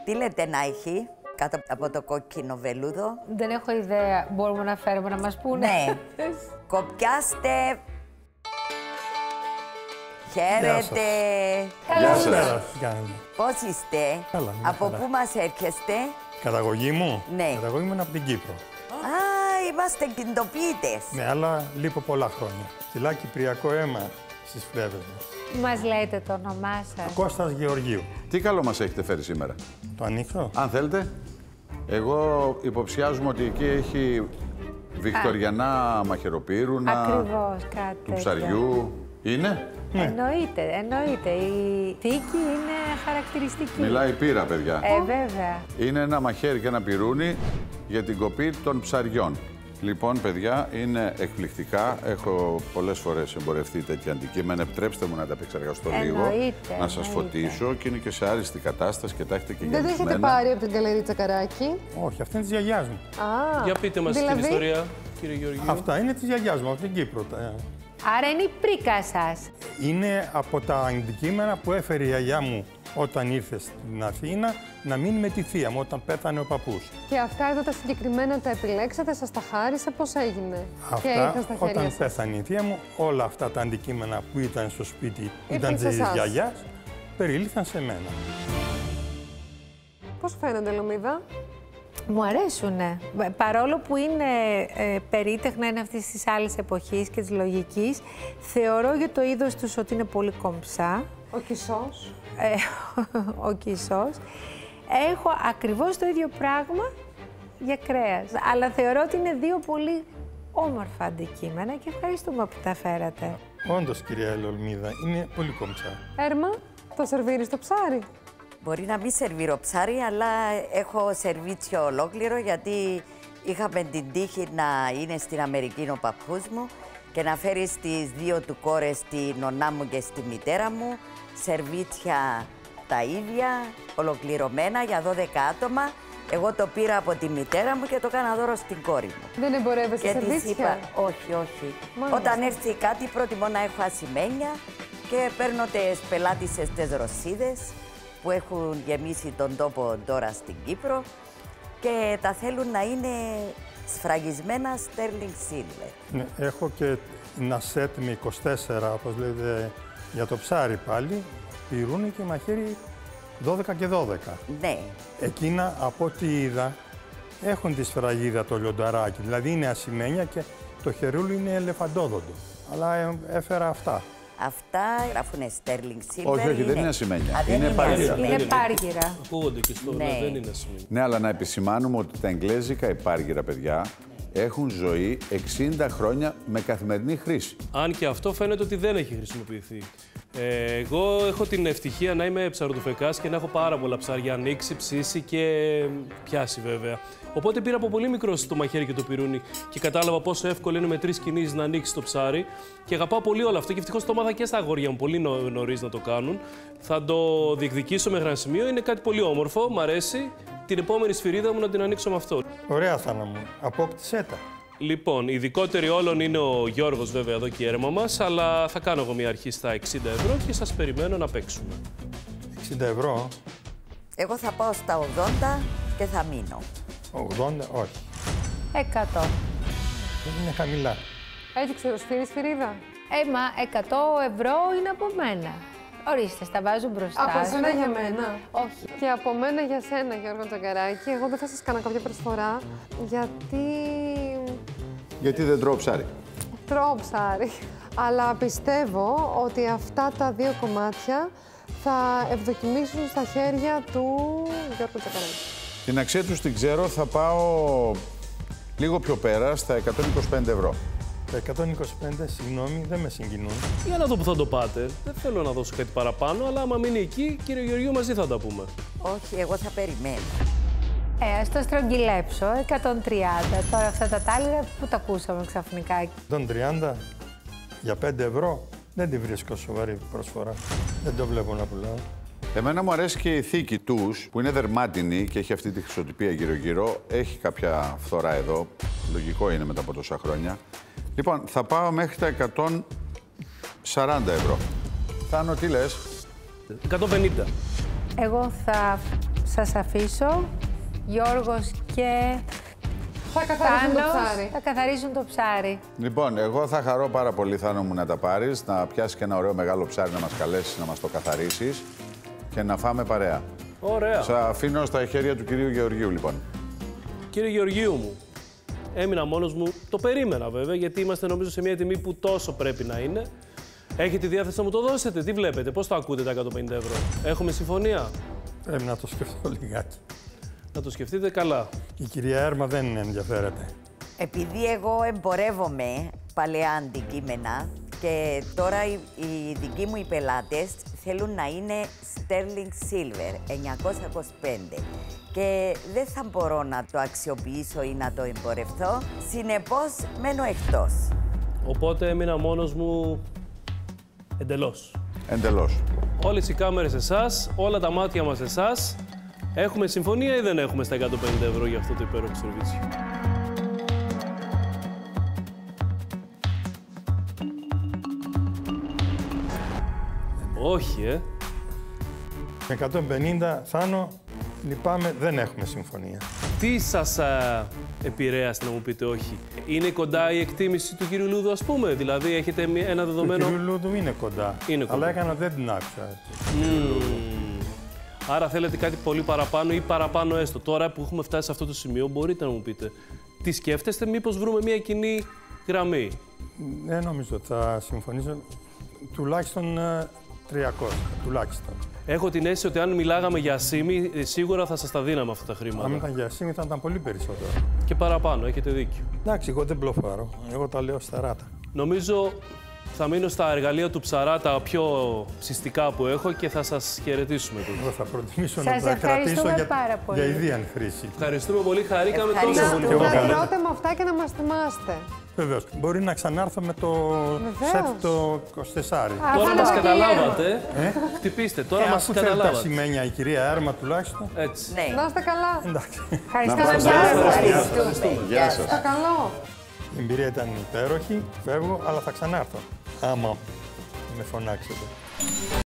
Τι λέτε να έχει κάτω από το κόκκινο βελούδο? Δεν έχω ιδέα. Μπορούμε να φέρουμε να μας πούνε. Ναι. Κοπιάστε. Χαίρετε. Καλώς Καλησπέρα. Πώς είστε? Καλά, μια Από χαρά. πού μας έρχεστε? Καταγωγή μου. Ναι. Καταγωγή μου είναι από την Κύπρο. Α, είμαστε κινητοποιητές. Ναι, αλλά λείπω πολλά χρόνια. Κυλά κυπριακό αίμα στις φλέβες μας. Μας λέτε το όνομά σας. Κώστας Γεωργίου. Τι καλό μας έχετε φέρει σήμερα? Το ανοίξω. Αν θέλετε. Εγώ υποψιάζομαι ότι εκεί έχει βικτοριανά μαχαιροπύρουνα, Ακριβώς, κάτι του τέτοιο. ψαριού. Είναι? Εννοείται. Η θήκη είναι χαρακτηριστική. Μιλάει πύρα, παιδιά. Βέβαια. Είναι ένα μαχαίρι και ένα πυρούνι για την κοπή των ψαριών. Λοιπόν, παιδιά, είναι εκπληκτικά. Έχω πολλές φορές εμπορευτεί τέτοια αντικείμενα. Επιτρέψτε μου να τα επεξεργαστώ λίγο. Να σας φωτίσω και είναι και σε άριστη κατάσταση και τα έχετε και Δεν το γεμισμένα. έχετε πάρει από την Καλερί Τσακαράκη? Όχι, αυτή είναι της γιαγιάς μου. Α, Για πείτε μας δηλαδή... την ιστορία, κύριε Γεωργίου. Αυτά είναι της γιαγιάς μου, από την Κύπρο. Άρα είναι η πρίκα σας. Είναι από τα αντικείμενα που έφερε η γιαγιά μου όταν ήρθε στην Αθήνα να μείνει με τη θεία μου όταν πέθανε ο παππούς. Και αυτά εδώ τα συγκεκριμένα τα επιλέξατε, σας τα χάρισε, πώς έγινε? Και Αυτά, ήρθαν στα χέρια όταν σας. πέθανε η θεία μου, όλα αυτά τα αντικείμενα που ήταν στο σπίτι Ήρθαν ήταν σε της εσάς. γιαγιάς, περιλήφθαν σε μένα. Πώς φαίνονται, Λομίδα? Μου αρέσουνε. Παρόλο που είναι περίτεχνα, είναι αυτής της άλλης εποχής και της λογικής, θεωρώ για το είδος τους ότι είναι πολύ κομψά. Ο Κισός. Ο Κισός. Έχω ακριβώς το ίδιο πράγμα για κρέας. Αλλά θεωρώ ότι είναι δύο πολύ όμορφα αντικείμενα και ευχαριστούμε που τα φέρατε. Όντως, κυρία Ελολμίδα, είναι πολύ κομψά. Έρμα, το σερβίρι στο ψάρι. Μπορεί να μην σερβίρω ψάρι, αλλά έχω σερβίτσιο ολόκληρο, γιατί είχαμε την τύχη να είναι στην Αμερική ο παππούς μου και να φέρει στις δύο του κόρες, τη νονά μου και στη μητέρα μου, σερβίτσια τα ίδια, ολοκληρωμένα για 12 άτομα. Εγώ το πήρα από τη μητέρα μου και το κάνα δώρο στην κόρη μου. Δεν εμπορεύεσαι Και της σερβίτσια? είπα, όχι, όχι. Μάλιστα. Όταν έρθει κάτι, προτιμώ να έχω ασημένια και παίρνω τις πελάτησες τις Ρωσίδες που έχουν γεμίσει τον τόπο τώρα στην Κύπρο και τα θέλουν να είναι σφραγισμένα sterling silver. Ναι, έχω και ένα σετ με 24, όπως λέτε, για το ψάρι πάλι, πυρούνι και μαχαίρι 12 και 12. Ναι. Εκείνα, από ό,τι είδα, έχουν τη σφραγίδα το λιονταράκι, δηλαδή είναι ασημένια και το χερούλι είναι ελεφαντόδοντο. Αλλά έφερα αυτά. Αυτά γράφουνε sterling silver. Όχι, όχι, δεν είναι ασημένια. Α, δεν Είναι πάργυρα. ασημένια. Είναι πάργυρα. Ακούγονται και στο Ναι. δεν είναι σημείο. Ναι, αλλά να επισημάνουμε ότι τα εγγλέζικα υπάργυρα, παιδιά, έχουν ζωή 60 χρόνια με καθημερινή χρήση. Αν και αυτό φαίνεται ότι δεν έχει χρησιμοποιηθεί. Εγώ έχω την ευτυχία να είμαι ψαροτουφεκάς και να έχω πάρα πολλά ψάρια ανοίξει, ψήσει και πιάσει βέβαια. Οπότε πήρα από πολύ μικρό το μαχαίρι και το πυρούνι και κατάλαβα πόσο εύκολο είναι με 3 κινήσεις να ανοίξει το ψάρι. Και αγαπάω πολύ όλο αυτό και ευτυχώς το μάθα και στα αγόρια μου πολύ νωρίς να το κάνουν. Θα το διεκδικήσω με γρανσιμείο, είναι κάτι πολύ όμορφο, μ' αρέσει. Την επόμενη σφυρίδα μου να την ανοίξω με αυτό. Ωραία, Θάνα μου. Απόκτησέ τα. Λοιπόν, η ειδικότερη όλων είναι ο Γιώργος βέβαια εδώ και η έρμα μας, αλλά θα κάνω εγώ μια αρχή στα 60€ και σας περιμένω να παίξουμε. 60€. Εγώ θα πάω στα 80 και θα μείνω. 80, όχι. 100. Δεν είναι χαμηλά. Έτσι ξεροσφύρι σφυρίδα. Μα 100€ είναι από μένα. Ορίστε, στα βάζω μπροστά. Από σας. σένα για μένα. Όχι. Και από μένα για σένα, Γιώργο Τσακαράκη. Εγώ δεν θα σας κάνω κάποια προσφορά, γιατί Γιατί δεν τρώω ψάρι. τρώω ψάρι. Αλλά πιστεύω ότι αυτά τα δύο κομμάτια θα ευδοκιμήσουν στα χέρια του Γιώργου Τσακαράκη. Την αξία τους την ξέρω, θα πάω λίγο πιο πέρα, στα 125€. Τα 125, συγγνώμη, δεν με συγκινούν. Για να δω που θα το πάτε. Δεν θέλω να δώσω κάτι παραπάνω, αλλά άμα μείνει εκεί, κύριε Γεωργίου, μαζί θα τα πούμε. Όχι, εγώ θα περιμένω. Ας το στρογγυλέψω, 130. Τώρα αυτά τα τάλιρα που τα ακούσαμε ξαφνικά. Τον 30 για 5€, δεν τη βρίσκω σοβαρή προσφορά. Δεν το βλέπω να πουλάω. Εμένα μου αρέσει και η θήκη τους, που είναι δερμάτινη και έχει αυτή τη χρυσοτυπία γύρω-γύρω. Έχει κάποια φθορά εδώ, λογικό είναι μετά από τόσα χρόνια. Λοιπόν, θα πάω μέχρι τα 140€. Θάνο, τι λες? 150. Εγώ θα σας αφήσω. Γιώργος και Θα καθαρίσουν το Θάνος ψάρι. θα καθαρίσουν το ψάρι. Λοιπόν, εγώ θα χαρώ πάρα πολύ, Θάνο μου, να τα πάρεις, να πιάσεις και ένα ωραίο μεγάλο ψάρι να μας καλέσεις, να μας το καθαρίσεις και να φάμε παρέα. Ωραία. Σε αφήνω στα χέρια του κυρίου Γεωργίου, λοιπόν. Κύριε Γεωργίου μου, έμεινα μόνος μου. Το περίμενα βέβαια, γιατί είμαστε νομίζω σε μια τιμή που τόσο πρέπει να είναι. Έχετε τη διάθεση να μου το δώσετε, τι βλέπετε, πώς το ακούτε τα 150 ευρώ. Έχουμε συμφωνία. Πρέπει να το σκεφτώ λιγάκι. Να το σκεφτείτε καλά. Η κυρία Έρμα δεν ενδιαφέρεται. Επειδή εγώ εμπορεύομαι παλαιά αντικείμενα και τώρα οι δικοί μου οι πελάτες θέλουν να είναι Sterling Silver 925 και δεν θα μπορώ να το αξιοποιήσω ή να το εμπορευθώ, συνεπώς μένω εκτός. Οπότε έμεινα μόνος μου εντελώς. Εντελώς. Όλες οι κάμερες εσάς, όλα τα μάτια μας εσάς. Έχουμε συμφωνία ή δεν έχουμε στα 150 ευρώ για αυτό το υπέροχο σερβίτσιο. Όχι, Με 150, Θάνο, λυπάμαι, δεν έχουμε συμφωνία. Τι σας επηρέασε να μου πείτε όχι. Είναι κοντά η εκτίμηση του κύριου Λούδου, ας πούμε. Δηλαδή, έχετε ένα Το δεδομένο... κύριο Λούδου είναι κοντά. Είναι κοντά. Αλλά έκανα δεν την άκουσα. Άρα θέλετε κάτι πολύ παραπάνω ή παραπάνω έστω. Τώρα που έχουμε φτάσει σε αυτό το σημείο, μπορείτε να μου πείτε. Τι σκέφτεστε, μήπως βρούμε μια κοινή γραμμή. Δεν νομίζω ότι θα συμφωνήσω. Τουλάχιστον 300. Τουλάχιστον. Έχω την αίσθηση ότι αν μιλάγαμε για ΣΥΜΗ, σίγουρα θα σας τα δίναμε αυτά τα χρήματα. Αν ήταν για ΣΥΜΗ θα ήταν πολύ περισσότερο. Και παραπάνω, έχετε δίκιο. Εντάξει, εγώ δεν μπλοφάρω. Εγώ τα λέω σταράτα. Νομίζω θα μείνω στα εργαλεία του Ψαρά, τα πιο ψιστικά που έχω και θα σας χαιρετήσουμε тут. Εγώ θα προτιμήσω Σας να τα κρατήσω ευχαριστούμε πάρα πολύ. για ιδίαν χρήση. Ευχαριστούμε πολύ, χαρήκαμε Ευχαριστώ. τόσο πολύ. εγώ Να καλά. τρώτε με αυτά και να μας θυμάστε. Βεβαίως. Μπορεί να ξανάρθω με το Βεβαίως. σετ το 24. Τώρα μας είναι καταλάβατε. Χτυπήστε, τώρα μας Αφού θέλει τα καταλάβατε. σημαίνια η κυρία Έρμα τουλάχιστον. Έτσι. Ναι. Να είστε καλά. Εντάξει. Ευχαριστούμε Να μας πάρα πολύ. Ευχαριστούμε. Γεια σας. Τα καλό. Η εμπειρία ήταν υπέροχη, φεύγω, αλλά θα ξανάρθω. Άμα με φωνάξετε.